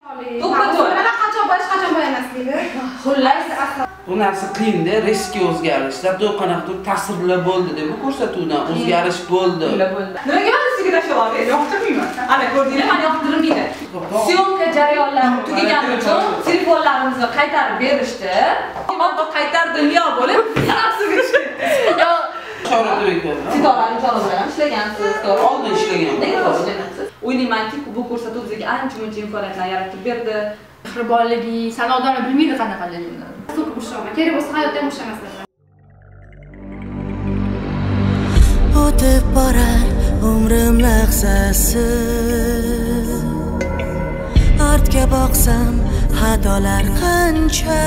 To'ppa-to'g'ri. Qachon bo'lish, qachon bo'lmasligi. Xullas, bu narsa qiyin-da, riskli o'zgarishlar, qanaqadir ta'sirlar bo'ldi deb bu ko'rsatuvdan o'zgarish bo'ldi. Nimaga mana sizga tashlayapsiz? Yoqtirmayman. Ana ko'rdingizmi? Mana yoqtirmaydi. Syomka jarayonlari tugagani uchun telefonlarimizni qaytarib berishdi. Mana qaytardim yo bo'lib, sizga yo Sitorani chora bilan ishlagansiz, to'g'ri? Oldin ishlagan. Nega ishlagansiz? O'ylaymanki, bu ko'rsatuv bizga ancha-muncha imkoniyatlar yaratib berdi. Mehribonligi, sanoatini bilmaydi qanaqaligini. Super ushlaman. Kerak bo'lsa hayotda ham ushlamaslar. O'tib borar umrim lahzasi. Ortga boqsam, xatolar qancha.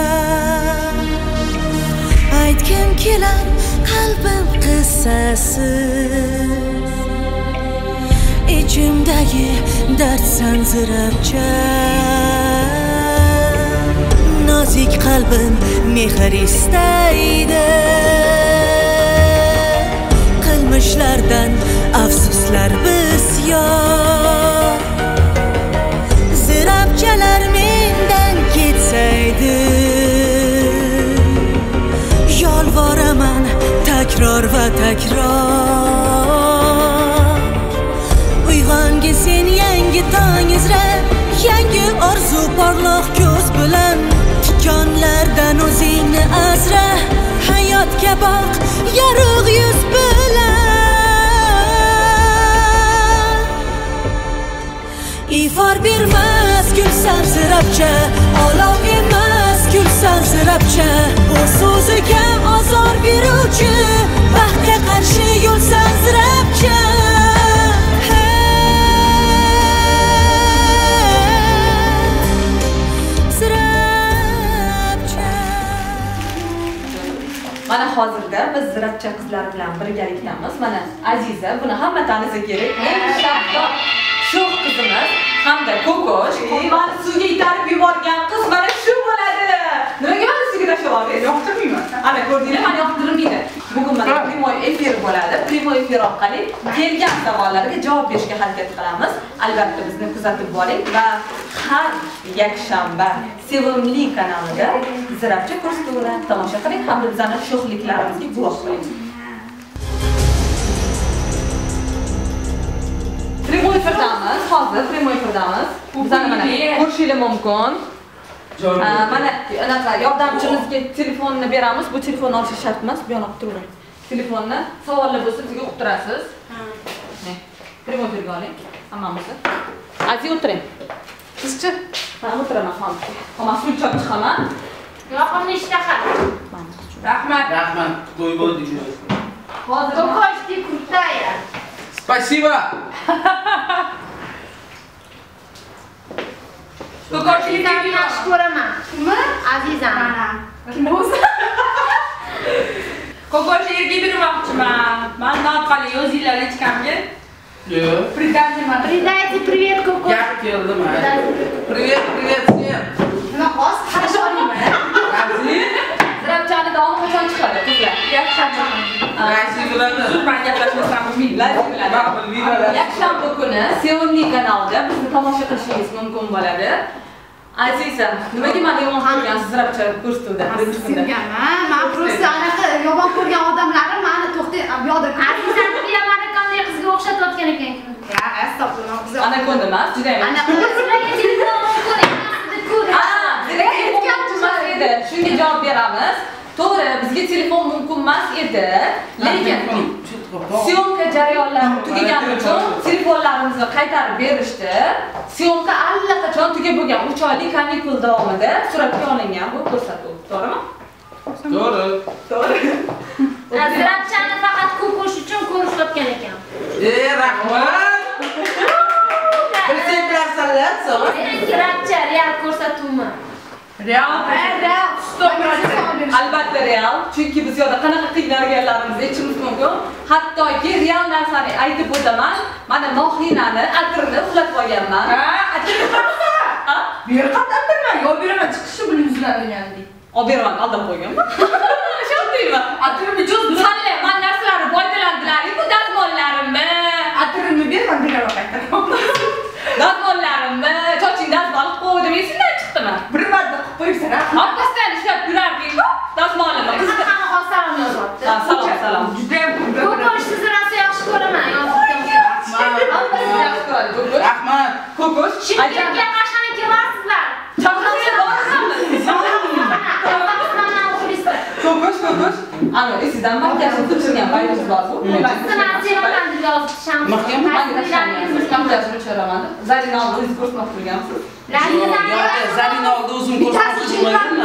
Aytgim kelar qalbim qissasi. İçimdagi dard sanzirabcha. Nozik qalbim mehr istaydi. Qilmishlardan afsuslar bisyor. Zirabchalar mendan ketsaydi. Yolvoraman takror va takror. Uyg'ongi sen yangi tong izra, yangi orzu porloq ko'z bilan. Tikonlardan o'zingni asra, hayotga boq yorug' yuz bilan. Ifor bermas gul sansirabcha, olov emas gul sansirabcha. Bu so'ziga ozor beruvchi, baxtga qarshi yo'l sansirabcha. Mana hozirda biz zirabcha qizlar bilan birgalikdamiz. Mana Aziza, buni hamma tanisa kerak. Eng shaffo sho'x qizimiz hamda Kokosh. Mani suvga itarib yuborgan qiz mana shu bo'ladi. Nimaga mana suvga tashlayapsiz? Yoqtirmayman. Ana ko'rdingizmi? Mana yoqtirmaydi. Bugun mana primoy efir bo'ladi. Primoy efir orqali kelgan savollarga javob berishga harakat qilamiz. Albatta bizni kuzatib boring va har yakshanba Sevimli kanalida zirabcha ko'rsatuvini tomosha qiling hamda bizning sho'xliklarimizga guvoh bo'ling. Primoy efirdamiz, hozir primoy efirdamiz. Bizani mana ko'rishingiz mumkin. Mana anaqa yordamchimizga telefonni beramiz. Bu telefonni olish shart emas, bu yoqda turing. Telefonni savollar bo'lsa bizga uqtirasiz. Ne? Primoy efirga oling. Hammamizni. Aziz o'tiring. Sizchi? Mana o'tiraman ham. Hamma suv ichib chiqaman. Yoqimli ishtaha. Rahmat. Rahmat. To'y bo'ldi. Hozir Ko'koshdi kurtaya. Спасибо. Ko'koshlikni yaxshi ko'raman. Kimmi? Azizam. Kim bo'lsa? Ko'koshlikka bermoqchiman. Men orqali yozinglar hech kimga. Yo'q. Передайте привет, Коко. Gap keldim. Привет, привет всем. Nima qos? Qarash olmayman. Aziz. Zirabchani davom qachon chiqadi qizlar? Yakshanba. Qaysi bo'ladi? Ben gaplashmasam Biladi. Yakshanba kuni Sevimli kanalida bizni tomosha qilishingiz mumkin bo'ladi. Aziza, nimaga meni yomon ko'rgansiz zirabcha ko'rsatuvda? Sevganman. Men просто anaqa yomon ko'rgan odamlarim meni to'xtay, bu yoqda Azizani bilaman qanday qizga o'xshatayotgan ekan. Ya, astag'firulloh. Anakonda emas, juda ham. Ana qizlarga telefon edi. Shunga javob beramiz. To'g'ri, bizga telefon mumkin emas edi, lekin syomka jarayonlari tugagani uchun telefonlarimizni qaytarib berishdi. Syomka allaqachon tugab bo'lgan 3 oylik kanikul davomida suratga olingan bu ko'rsatuv, to'g'rimi? To'g'ri. To'g'ri. Zirabchani faqat Kokosh uchun ko'rishayotgan ekan. Rahmat. Bilsang bilarsanlar, so'z. Zirabcha real ko'rsatuvmi? Real. Albatta real, chunki biz yo'da qanaqa qiynalganlarimizni aytishimiz mumkin. Hattoki real narsani aytib o'taman. Mana Nohinani atrini uxlatib olganman. Atrini qilsa? Bu yerga atirman, yo beraman chiqishi bilan yuzlangandik. Olib beraman, aldab qo'yganman. Shundaymi? Atrini jo'z bilan. Hali men narsalarni foydalandilaring-ku, dazmollarimni. Atrini berman, beraman qaytarib. Dazmollarimni, choching dazmol esimdan chiqdimi? Bir marta qilib qo'yibsan. Haqqasdan ishlab yurarding-ku. Dazmolama. Qanaqa salom yozibdi. Salom. Juda ham Ko'kosh sizni rosa yaxshi ko'raman. Rahmat. Ko'kosh. Shirkatga qachon kelmaysizlar? Chaqirsa Ko'kosh. Ana, esidan makiyajni tushirgan paytingiz bormi? Sizni asiolan deb yozibdi sham. Makiyajni tushiraman. Zarina o'zingiz ko'rsatmoqchi bo'lgansiz. Zarina oldi o'zim ko'rsatmoqchi bo'lganman.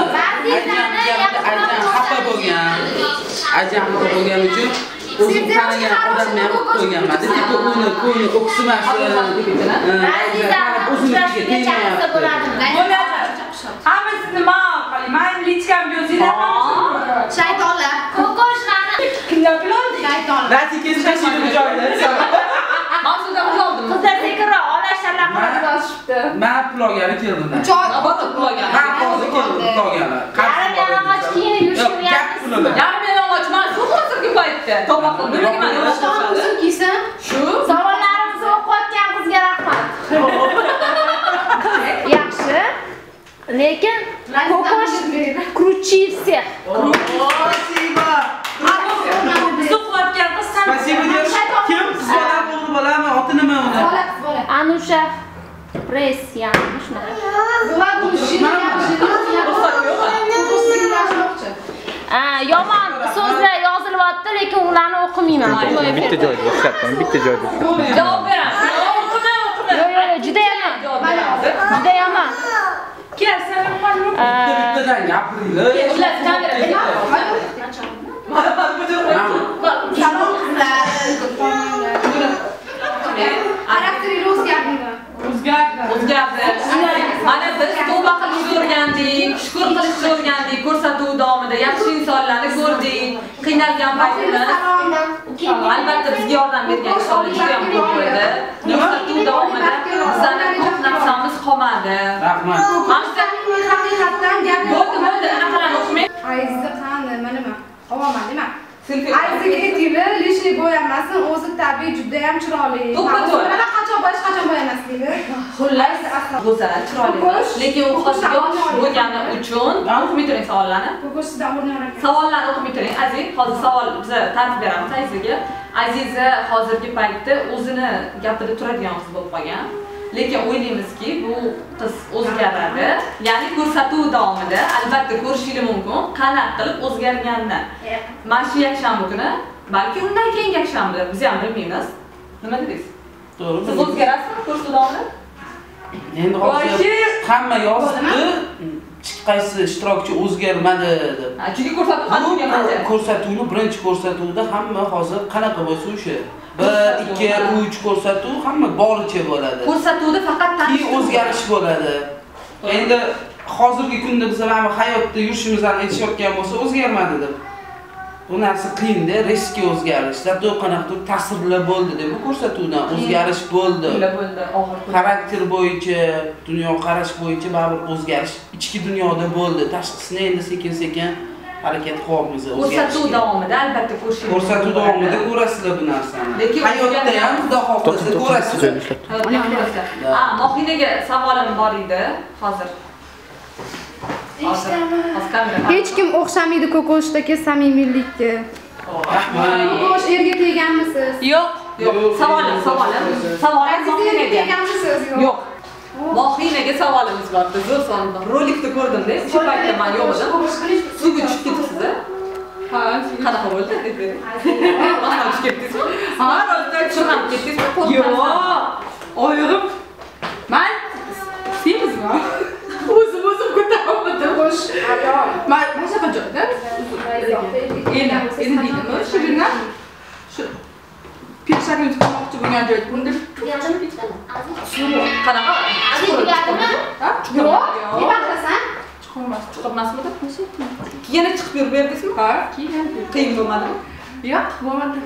Xafa bo'lgan. Ajam bo'lgan uchun o'zim tanigan odamni ham qo'yganman. Tipo uni o'qisimasin. O'zimizga tegmayapti. Hammasini ma'lum qiling. Men lichkamga o'zinglar Shaytonlar. Ko'koshlarni kimlar bilan shaytonlar. Ratikasi tashiydi joyida. Mavzudan uzoqdim. Qizlar sekinroq olashlarlar qilib yozishibdi. Men pul olgani keldim. Botib qolgan. Men hozir keldim pul olgani. Yarim yalang'och kiyinib yurishyapti. Yarim yalang'och emas, bu hozirgi paytda. To'g'ri qilib, nimaga men yo'lashtirishadi? Kiysin. Shu Savollarimizni o'qiyotgan qizga rahmat. Yaxshi. Lekin Ko'kosh круче всех. Спасибо. Zo'qlatgan qiz san. Спасибо девушка. Kim qiz bola o'g'il bolami, oti nima uni? Anusha Pressyanmi shunaqa? Yomon so'zlar yozilyapti, lekin ularni o'qimayman. Bitta joyda ishlatdim, bitta joyda. javob beraman. O'qima. Yo'q, juda yomon. Juda yomon. Kel, sen Bittadan gapiringlar. Ular kamera. Xarakteringiz o'zgardimi? O'zgardi. Mana biz tavba qilishni o'rgandik, shukr qilishni o'rgandik, ko'rsatuv davomida yaxshi insonlarni ko'rdik, qiynalgan paytimiz. Albatta bizga yordam bergan insonlar juda ham ko'p bo'ldi. Ko'rsatuv davomida bizlarning ko'p narsamiz qolmadi. Rahmat. Haqiqatdan gap Bo'ldi, anaqalarni o'qimay. Ayzni qani, nima? Ovaman, nima? Selfie. Ayziga aytinglar, lishli bo'yamasin, o'zi tabiiy juda ham chiroyli. Mana qachon bo'yamasligini. Xullas, go'zal, chiroyli. Lekin u hozir bo'lgani uchun o'qimay turing savollarni. Ko'koshdan o'rnayman. Savollarni o'qimay turing. Aziz, hozir savol biz tartib beramiz Azizga. Aziza hozirgi paytda o'zini gapida turadigan qiz bo'lib qolgan. Lekin o'ylaymizki, bu qiz o'zgaradi. Ya'ni ko'rsatuv davomida albatta ko'rishingiz mumkin, qanaqa qilib o'zgarganini. Mana shu yakshanba kuni, balki undan keyingi yakshanba, biz ham bilmaymiz. Nima dedingiz? To'g'ri. Siz o'zgarasizmi ko'rsatuv davomida? Endi hozir hamma yozibdi. Qaysi ishtirokchi o'zgarmadi deb. Chunki ko'rsatuv ham o'zgarmadi. Ko'rsatuvni birinchi ko'rsatuvda hamma hozir qanaqa bo'lsa o'sha 1, 2, 3 ko'rsatuv hamma boricha bo'ladi. Ko'rsatuvda faqat keyin o'zgarish bo'ladi. Endi hozirgi kunda biz mana hayotda yurishimizni aytishayotgan bo'lsa o'zgarmadi deb. Bu narsa qiyin-da, riskli o'zgarish. Zato qanaqadir ta'sirlar bo'ldi deb bu ko'rsatuvdan o'zgarish bo'ldi. Bo'ldi, og'ir. Xarakter bo'yicha, dunyo qarash bo'yicha baribir o'zgarish ichki dunyoda bo'ldi. Tashqisini endi sekin-sekin harakat qilyapmiz. Ko'rsatuv davomida albatta ko'rishingiz. Ko'rsatuv davomida ko'rasizlar bu narsani. Lekin hayotda ham xudo xohlasa ko'rasizlar. Mohinaga savolim bor edi hozir. Hech kim o'xshamaydi Ko'koshdagi samimiylikka. Rahmat. Ko'kosh erga teganmisiz? Yo'q. Savolim. Mohinaga teganmisiz? Yo'q. Mohinaga savolimiz bor. Zo'r savol bor. Rolikda ko'rdim-da, o'sha paytda men yo'q edim. Suvga tushib ketibsiz-a? Ha, qanaqa bo'ldi? Mana tushib ketdingizmi? Ha, rolikda tushib ketdingizmi? Yo'q. Oyog'im. Men semizmi? O'zim ko'tarolmadim. Ko'kosh ayol. Men boshqa joyda. Endi deydimi? Shirina. Shu peshakni tutmoqchi bo'lgan joyda bunda qanaqa? Aziz tugadimi? Yo'q. Nima qilasan? Chiqmasmidi? Yana chiqib yurib berdingizmi? Ha, Qiyin bo'lmadimi? yo'q, bo'lmadi.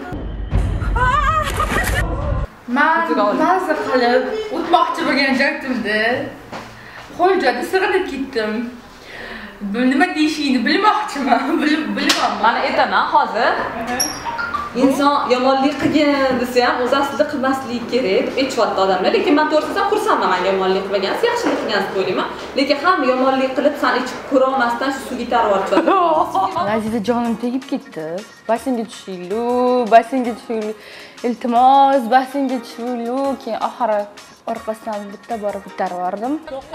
Men mazza qilib o'tmoqchi bo'lgan joyimda qo'ljoyda sig'inib ketdim. Bu nima deyishingni bilmoqchiman, bilmayman. Mana aytaman hozir. inson yomonlik qilgan desa ham o'zi aslida qilmasligi kerak deb aytishyapti odamlar. Lekin men to'g'risi xursandman, men yomonlik qilmagansiz, yaxshilik qilgansiz o'ylayman. Lekin ham yomonlik qilib sen ichib ko'ra olmasdan shu suvga tarib Aziza jonim tegib ketdi. Bassenga tushinglu, bassenga tushinglu. Iltimos, bassenga tushinglu. Keyin oxiri orqasidan bitta borib bitarib yubordim.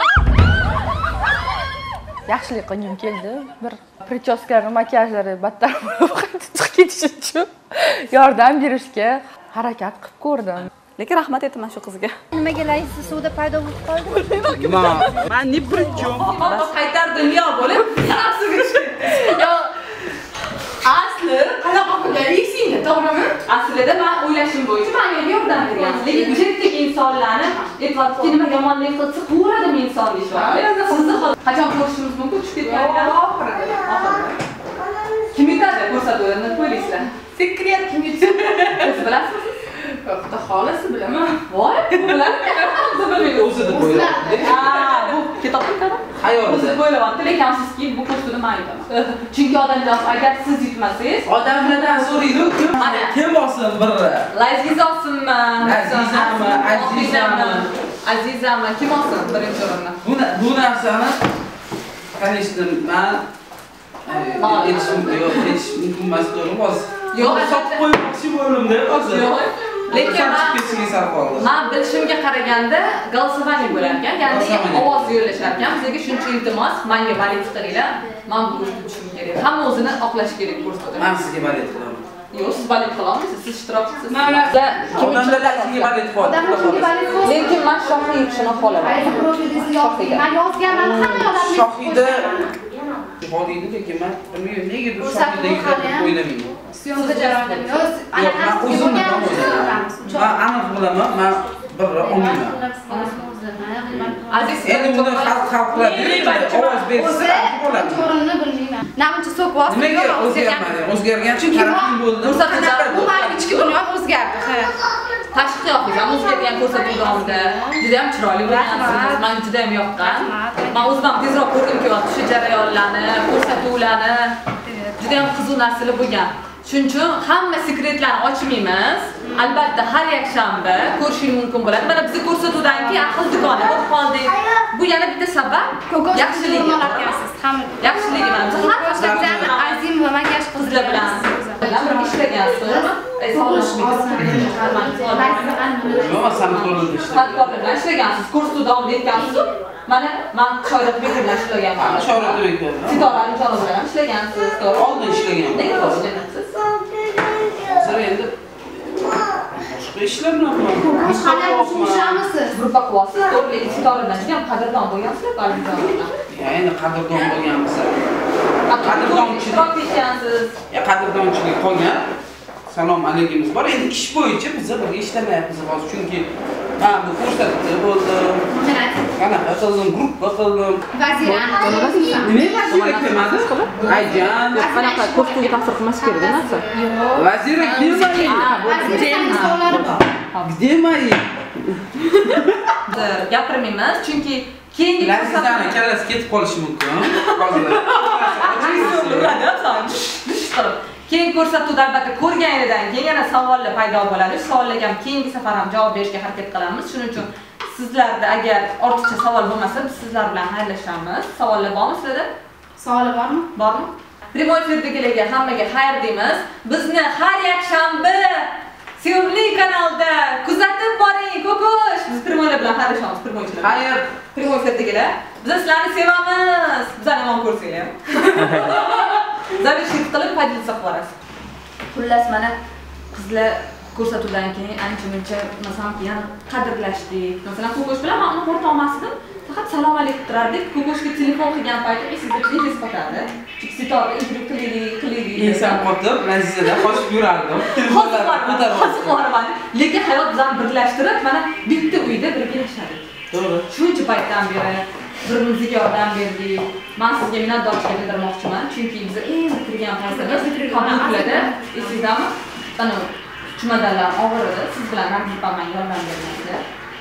Yaxshilik qilgim keldi. Bir prichoskalar, makiyajlari battar chiqib ketishi uchun yordam berishga harakat qilib ko'rdim. Lekin rahmat aytaman shu qizga. Nimaga laysi suvda paydo bo'lib qoldi? Men ne prichom? Bas qaytar dunyo bo'lib, suvga tushdi. Yo, asli qanaqa qilgan esingda, to'g'rimi? Aslida men o'ylashim bo'yicha menga yordam bergan. Lekin chetdek insonlarni aytibdi, nima yomonlik qilsa quvradimi inson deyapti. Sizni qachon ko'rishimiz mumkin? Tushib ketganlar oxirida. Kim yutadi ko'rsatuvlarni qo'yinglar. Sekret kim yutadi? O'zi bilasizmi? Xudo xolasi bilaman. Voy, bularni o'zi bilmaydi. O'zi deb qo'yadi. Ha, bu kitobning qara. Hayolida. O'zi qo'yiladi, lekin sizki bu kursini men aytaman. Chunki odamlar agar siz yutmasangiz, odamlardan so'raydi-ku. Kim olsin biri? Laziz olsinmi? Azizami, Azizami. Azizami, kim olsin birinchi o'rinda? Bu narsani конечно, men hech mumkin emas to'g'ri. Yo'q, sotib qo'ymoqchi bo'ldim-da hozir. Lekin men bilishimga qaraganda голосование bo'lar ekan, ya'ni ovoz yo'llashar ekan. Bizga shuncha iltimos, menga balet qilinglar. Men bu kursga tushishim kerak. Hamma o'zini oqlash kerak kursda. Men sizga balet qilaman. Yo'q, siz balet qilolmaysiz, siz ishtirokchisiz. Odamlar sizga balet qiladi. Lekin men shohli yutishini xohlaman. Men yozganman, hamma odam shohida Boliydi lekin men bilmayman nega bu shohida o'ylamayman. Syomka jarayonida aniq bilaman, men bir olmayman. Aziz, endi buni xalq qiladi, ovoz bersa bo'ladi. To'g'rini bilmayman. Namuncha so'qvoz nimaga o'zgarmadi? O'zgargan chunki tarafim bo'ldi. Bu men ichki dunyom o'zgardi. Tashqi qiyofangiz ham o'zgargan ko'rsatuv davomida juda ham chiroyli bo'lgansiz. Menga juda ham yoqqan. Men o'zim ham tezroq ko'rgim kelyapti shu jarayonlarni, ko'rsatuvlarni. Juda ham qiziq narsalar bo'lgan. Shuning uchun hamma sekretlarni ochmaymiz. Albatta har yakshanba ko'rishingiz mumkin bo'ladi. Mana biz ko'rsatuvdan keyin aql do'koni bo'lib qoldik. Bu yana bitta sabab. Yaxshiligi qilyapsiz. Yaxshiligi mana biz har hafta azim va makiyaj qizlar bilan birga ishlagansiz. San'atkorlar bilan ishlagansiz. Kursda davom etgansiz. Mana men Shoirat Bekir bilan ishlaganman. Shoirat Bekir. Sitora Anjona bilan ishlagansiz. Oldin ishlaganman. Nega boshlanasiz? Hozir endi boshqa ishlar bilan qilaman. Qanday tushunamisiz? Gruppa qilasiz, to'g'ri, Sitora bilan ham qadrdon bo'lgansizlar, ba'zida. Endi qadrdon bo'lganmiz. Qadrdonchilik ekansiz. Qadrdonchilik qolgan. Salom alaykumimiz bor. Endi ish bo'yicha biz birga ishlamayapmiz hozir, chunki men bu ko'rsatuvda bo'ldim. Qanaqa qildim, gruppa qildim. Vazira. Nima vazira kelmadi? Ayjan, qanaqa ko'rsatuvga ta'sir qilmas kerak narsa? Yo'q. Vazira kelmadi. Где мои? Gapirmaymiz, chunki keyingi Lazizani kallasi ketib qolishi mumkin. Hozir. Keyin ko'rsatuvda albatta ko'rganidan keyin yana savollar paydo bo'ladi. Shu savollarga ham keyingi safar ham javob berishga harakat qilamiz. Shuning uchun sizlarda agar ortiqcha savol bo'lmasa, biz sizlar bilan xayrlashamiz. Savollar bormi sizlarda? Savol bormi? Bormi? Primoy efirdagilarga hammaga xayr deymiz. Bizni har yakshanba sevimli kanalda kuzatib boring, ko'kosh. Biz Primoylar bilan xayrlashamiz, Primoychilar. Xayr. Primoy efirdagilar, biz sizlarni sevamiz. Bizani ham ko'rsanglar. Zavrshlik qilib padilsa qilasiz. Xullas mana qizlar ko'rsatuvdan keyin ancha-muncha masalan keyin qadrlashdik. Masalan Ko'kosh bilan men uni o'rtoqmasdim. Faqat salom alaykum turardik. Ko'koshga telefon qilgan paytda sizga jingiz qotadi. Chunki Sitora intervyu qilaylik. Inson qotib, Lazizada qochib yurardim. Hozir lekin hayot bizni birlashtirib, mana bitta uyda birga yashadik. To'g'ri. Shuncha paytdan beri bir-birimizga yordam berdik. Men sizga minnatdorchilik bildirmoqchiman, chunki biz eng bitirgan paytimiz qabullarda, esingizmi? Ana chumadanlar og'ir edi, siz bilan Nargiz opam yordam bergansiz.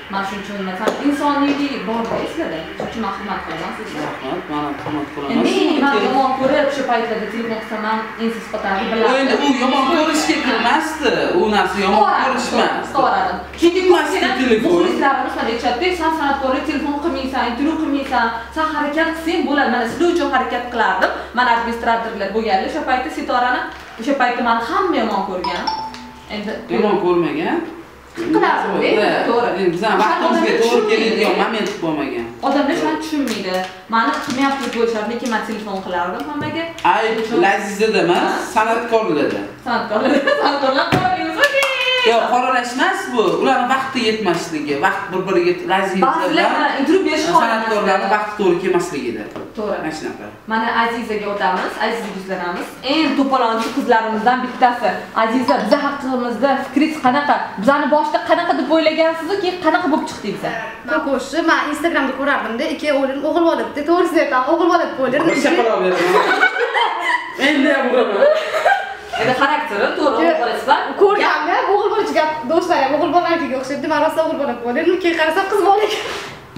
Men shuning uchun masalan insoniylik bor-da sizlarda. Shuning uchun men hurmat qilaman sizga. Rahmat, men ham hurmat qilaman. Men yomon ko'rib o'sha paytlarda telefon qilsam ham ensiz qotardi bilaman. Endi u yomon ko'rishga kirmasdi. U narsa yomon ko'rishmas. To'g'ri. Chunki muxlislarimiz mana aytishadi, sen san'atkorga telefon qilmaysan, intervyu qilmaysan, sen harakat qilsang bo'ladi. Mana sizlar uchun harakat qilardim. Men administratorlar bo'lganlar o'sha paytda Sitorani, o'sha paytda meni hamma yomon ko'rgan. Endi yomon ko'rmagan. Qilardim, to'g'ri. Bizning vaqtimizga to'g'ri keladigan moment bo'lmagan. Odamlar shuni tushunmaydi. Meni qilmayapti bo'lishadi, lekin men telefon qilardim hammaga. Ay, Lazizada emas, san'atkorlarda. San'atkorlar qo'yamiz. Yo'q, qoralashmas bu. Ularning vaqti yetmasligi, vaqt bir-biriga Lazizada. Ba'zilar intervyu berish san'atkorlarning vaqti to'g'ri kelmasligida. To'g'ri. Mana shunaqa. Mana Azizaga o'tamiz. Aziza yuzlanamiz. Eng to'polonchi qizlarimizdan bittasi. Aziza, biz haqimizda fikringiz qanaqa? Bizani boshida qanaqa deb o'ylagansiz-ku, keyin qanaqa bo'lib chiqdi biza? Ko'ko'shni men Instagramda ko'rardim-da, ikki o'g'lim o'g'il bo'libdi. To'g'risini aytaman, o'g'il bo'lib o'ylardim. O'sha qilaveraman. Endi ham uraman. Endi xarakteri to'g'ri bo'lasizlar. Ko'rganimda o'g'il bo'lichiga do'stlar ham o'g'il bolalarga o'xshaydi. Men rosa o'g'il bo'lib o'yladim, keyin qarasam qiz bola ekan.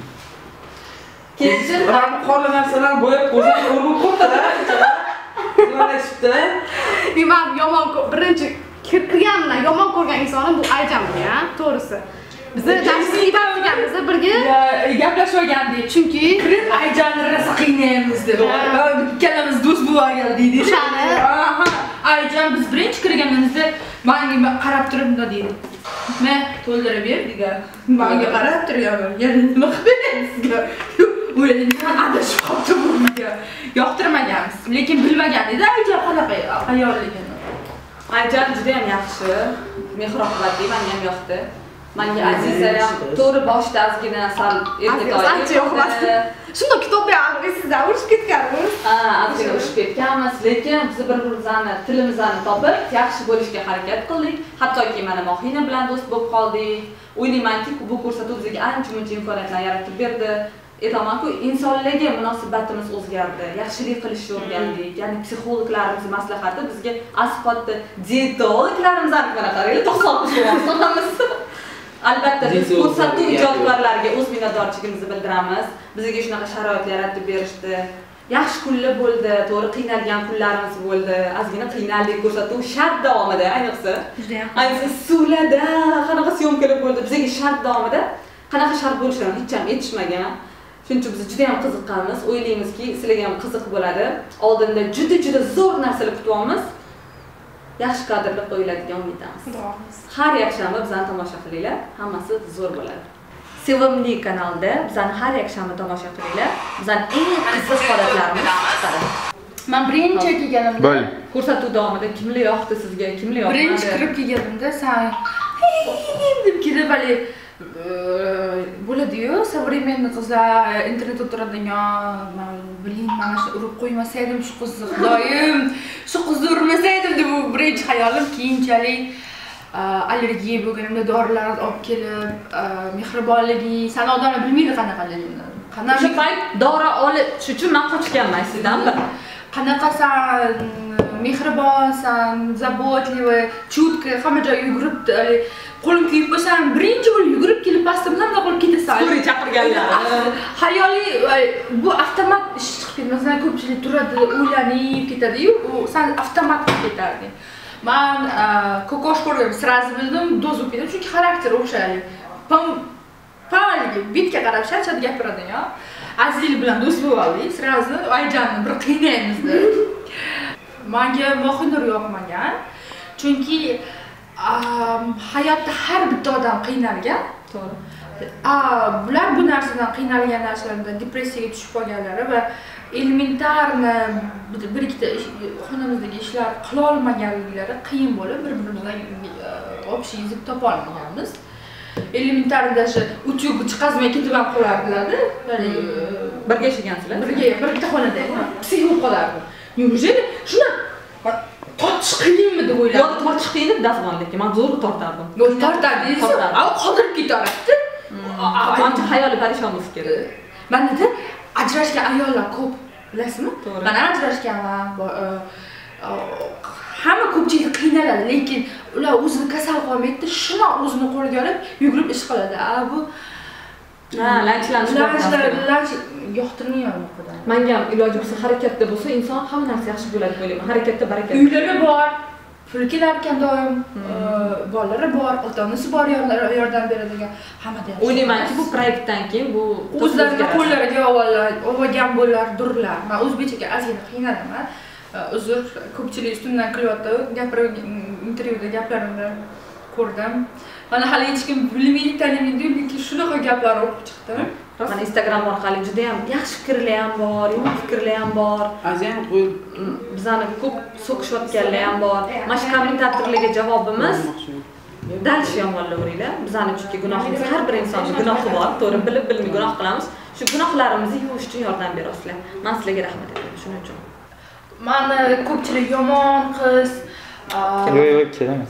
Keyin Ramı qora narsalarni bo'yab ko'zga urib qo'ydi-da. Nima Men yomon birinchi kirganimdan yomon ko'rgan insonim bu Ayjanmi-ya, to'g'risi. Bizni jamsiz ekanmiz birga gaplashib olgandik. Chunki Ayjanni rosa qiynaymiz deb. Ikkalamiz do'st bo'lgan deydi. O'shani. Ayjan biz birinchi kirganimizda menga qarab turib bunday deydi. Men to'ldirib ber degan. Menga qarab turgan. Yana nima qilibsizga? O'yladim, adashib qoldi bunga. Yoqtirmaganmiz, lekin bilmagan edi Ayjan qanaqa ayolligini. Ayjan juda ham yaxshi, mehr-oqibatli, menga ham yoqdi. Menga Aziza ham to'g'ri boshda ozgina sal erkatoy. Shunda kitob ham sizlar urushib ketganmiz. Ozgina urushib ketganmiz, lekin biz bir-birimizni tilimizni topib, yaxshi bo'lishga harakat qildik. Hattoki mana Mohina bilan do'st bo'lib qoldik. O'ylaymanki, bu ko'rsatuv bizga ancha-muncha imkoniyatlar yaratib berdi. Aytaman-ku, insonlarga munosabatimiz o'zgardi. Yaxshilik qilishni o'rgandik. Ya'ni psixologlarimiz maslahati bizga asqotdi. Dietologlarimiz mana qaranglar, 90 hammamiz. Albatta biz ko'rsatuv ijodkorlariga o'z minnatdorchiligimizni bildiramiz. Bizga shunaqa sharoitlar yaratib berishdi. Yaxshi kunlar bo'ldi, to'g'ri qiynalgan kunlarimiz bo'ldi. Ozgina qiynaldik ko'rsatuv shart davomida, ayniqsa. Ayniqsa suvlarda qanaqa syomkalar bo'ldi bizga shart davomida. Qanaqa shart bo'lishini hech ham aytishmagan. Shuning uchun biz juda ham qiziqqanmiz. O'ylaymizki, sizlarga ham qiziq bo'ladi. Oldinda juda zo'r narsalar kutyapmiz. Yaxshi kadrlar qo'yiladigan umidamiz. Har yakshanba bizani tomosha qilinglar, hammasi zo'r bo'ladi. Sevimli kanalda bizani har yakshanba tomosha qilinglar. Bizani eng qiziq holatlarimiz chiqadi. Men birinchi kelganimda Bo'l. Ko'rsatuv davomida kimlar yoqdi sizga, kimlar yoqmadi? Birinchi kirib kelganimda sen deb kelib hali bo'ladi-yu, современный qizlar internetda o'tiradigan, biling, mana shu urib qo'ymasaydim shu qizni, xudoyim, shu qizni urmasaydim deb bu birinchi hayolim. Keyinchalik allergiya bo'lganimda dorilar olib kelib, mehribonligi, sana odamlar bilmaydi qanaqaligini. O'sha payt dori olib, shu uchun men qochganman sizdan. Qanaqasan, mehribonsan, zaботливый, чуткий, hamma joyga yugurib, qo'lim kuyib bo'lsam, birinchi bo'lib yugurib kelib pastimdan nima qilib ketasan? Story chaqirganlar. Hayoliy bu avtomat ish chiqib ketadi. Masalan, ko'pchilik turadi, o'ylanib ketadi-yu, u san avtomat qilib ketadi. Men ko'kosh ko'rdim, sразу bildim, do'z bo'lib ketdim, chunki xarakteri o'xshaydi. Pamaliga bitga qarab shuncha gapiradi-ya. Azil bilan do'st bo'lib oldik, sразу Ayjanni bir qiynaymiz deb. Menga Mohinur yoqmagan, chunki hayotda har bitta odam qiynalgan. To'g'ri. Bular bu narsadan qiynalgan narsalardan depressiyaga tushib qolganlari va elementarni bir ikkita xonamizdagi ishlar qila olmaganliklari qiyin bo'lib, bir-birimizdan общий язык topa olmaganmiz. Elementarni даже uchuv chiqazmay ketib ham qolardilar-da. Birga yashagansizlar? Birga, bir bitta xonada, psix bo'lib qolardi. Неужели shuni tortish qiyinmi deb o'yladim. Yo'q, tortish qiyin edi dazmonlikka. Men zo'r tortardim. Yo'q, tortardingiz. Qoldirib ketardi. Ancha hayoli parishon bo'lsa kerak. Menda ajrashgan ayollar ko'p, bilasizmi? Men ajrashganman. Hamma ko'pchilik qiynaladi, lekin ular o'zini kasal qilmaydi, shuni o'zini qo'liga olib, yugurib ish qiladi. Bu Ha, lanchlarni lanch yoqtirmayman o'qidan. Menga ham iloji bo'lsa harakatda bo'lsa inson hamma narsa yaxshi bo'ladi deb o'ylayman. Harakatda barakat. Uylari bor, pul kelar ekan doim, bolalari bor, ota-onasi bor, yordam beradigan hammada yaxshi. O'ylaymanki, bu proyektdan keyin bu o'zlarining qo'llariga olgan bo'lar, durlar. Men o'zbekchaga ozgina qiynalaman. Uzr, ko'pchilik ustimdan kulyapti. Intervyuda gaplarimni ko'rdim. Mana hali hech kim bilmaydi, tanimaydi, lekin shunaqa gaplar o'qib chiqdim. Mana Instagram orqali juda ham yaxshi fikrlar ham bor, yomon fikrlar ham bor. Azam qo'yib Bizani ko'p so'kishayotganlar ham bor. Mana shu kommentatorlarga javobimiz dal shu yomonlaveringlar. Bizani chunki gunohimiz har bir insonning gunohi bor. To'g'ri, bilib bilmay gunoh qilamiz. Shu gunohlarimizni yuvish uchun yordam berasizlar. Men sizlarga rahmat aytaman shuning uchun. Mani ko'pchilik yomon qiz, Yo'q, kelamiz.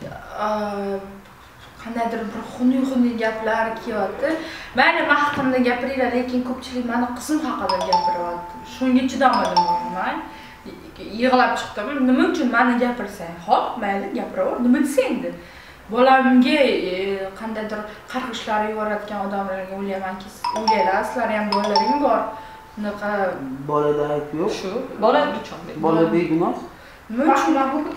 qandaydir bir xunuk gaplar kelyapti. Mayli men haqimda gapiringlar, lekin ko'pchilik meni qizim haqida gapiryapti. Shunga chidamadim men. Yig'lab chiqdim. Nima uchun meni gapirsang? Xo'p, mayli gapiraver. Nima desangdi? Bolamga qandaydir qarg'ishlar yuborayotgan odamlarga o'ylaymanki, o'ylaylar, sizlar ham bolalaring bor. Bunaqa bolalar yo'q. Shu bola Bola begunoh. nima uchun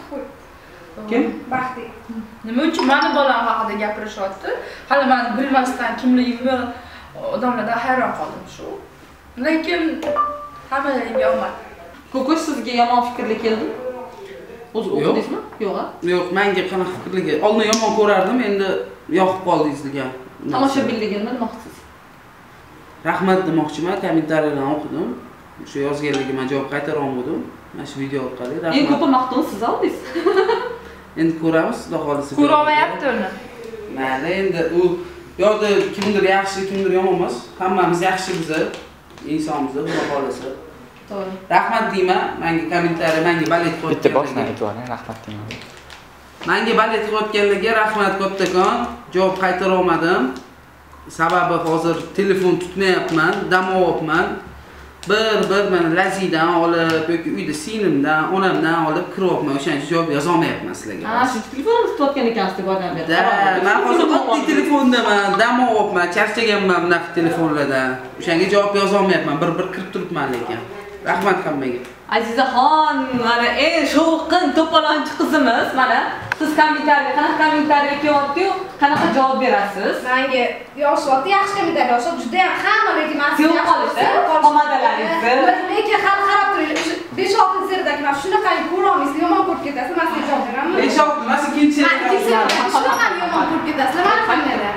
Kim? Baxti. Nima uchun meni bolam haqida gapirishyapti? Hali men bilmasdan kimligimni odamlardan hayron qoldim shu. Lekin hammalaringga omad. Ko'kosh sizga yomon fikrli keldi? O'zi o'qidingizmi? Yo'q-a? Yo'q, menga qanaqa fikrligi. Oldin yomon ko'rardim, endi yoqib qoldi sizga. Tomoshabinligimni nima qilsiz? Rahmat demoqchiman, kommentariylarni o'qidim. O'sha yozganligimga javob qaytara olmadim. Mana shu video orqali rahmat. Eng ko'p maqtovni siz oldingiz. Endi ko'ramiz, xudo xolisa. Ko'ra olmayapti uni. Mayli, endi u yo'qda kimdir yaxshi, kimdir yomon emas. Hammamiz yaxshi biz, insonmiz, xudo xolisa. To'g'ri. Rahmat deyman, menga kommentariy, menga balet Bitta boshdan qo'yganligiga. aytib yuboring, rahmat deyman. Menga balet qo'yganligiga rahmat kattakon. Javob qaytara olmadim. Sababi hozir telefon tutmayapman, dam olyapman. Bir mana Lazidan olib yoki uyda singlimdan, onamdan olib kiryapman. O'shaning uchun javob yoza olmayapman sizlarga. Ha, shu telefonimizni tutayotgan ekansiz deb o'yladim. Men hozir oddiy telefondaman, dam olyapman, charchaganman bunaqa telefonlardan. O'shanga javob yoza olmayapman, bir kirib turibman lekin. Rahmat hammaga. Azizaxon, mana eng shovqin to'polonchi qizimiz, mana siz kommentariya, qanaqa kommentariya kelyapti-yu, qanaqa javob berasiz? Menga yozishdi, yaxshi kommentariy yozishdi, juda ham hammaga men Sevib qolishdi, omadalaringizni. Lekin hali qarab turinglar, 5-6 seridagi mana shunaqangi ko'ra olmaysiz, yomon ko'rib ketasiz, men sizga javob beraman. 5-6 emas, ikkinchi Shunaqangi yomon ko'rib ketasizlar, mana qanday.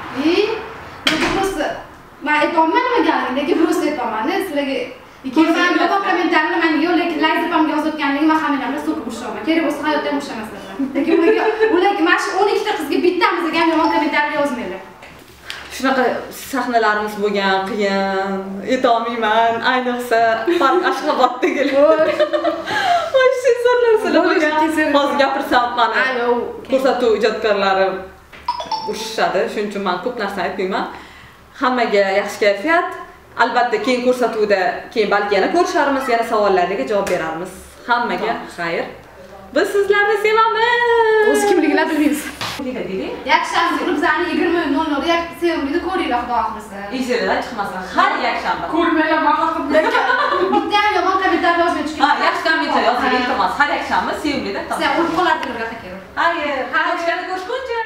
Nega просто men aytolmayman nimaligini, lekin просто aytaman, sizlarga Keyin yomon kommentarni men yo'q, lekin Lazipamga yozayotganligim men hammalarni so'kib ushlaman. Kerak bo'lsa hayotda ham ushlamaslar. Lekin ularga mana shu 12 ta qizga bittamizga ham yomon kommentar yozmaylar. Shunaqa sahnalarimiz bo'lgan, qiyin, aytolmayman, ayniqsa Park Ashxoboddagilar. Voy, sizlar bo'lgan. Hozir gapirsam mana ko'rsatuv ijodkorlari urushadi, shuning uchun men ko'p narsa aytmayman. Hammaga yaxshi kayfiyat. Albatta keyin ko'rsatuvda keyin balki yana ko'risharmiz, yana savollarga javob beramiz. Hammaga xayr. Biz sizlarni sevamiz. O'z kimligini bilmaysiz. Dedi. Yakshanba kuni bizani 20:00 sevimlini ko'ringlar xudo xohlasa. Efirdan chiqmasin. Har yakshanba. Ko'rmaylar men haqimda. Bitta ham yomon kommentar yozmay chiqing. Ha, yaxshi kommentar yozing, iltimos. Har yakshanba sevimlida. Sen o'lib qolardinglar aka. Xayr. Ko'rishguncha.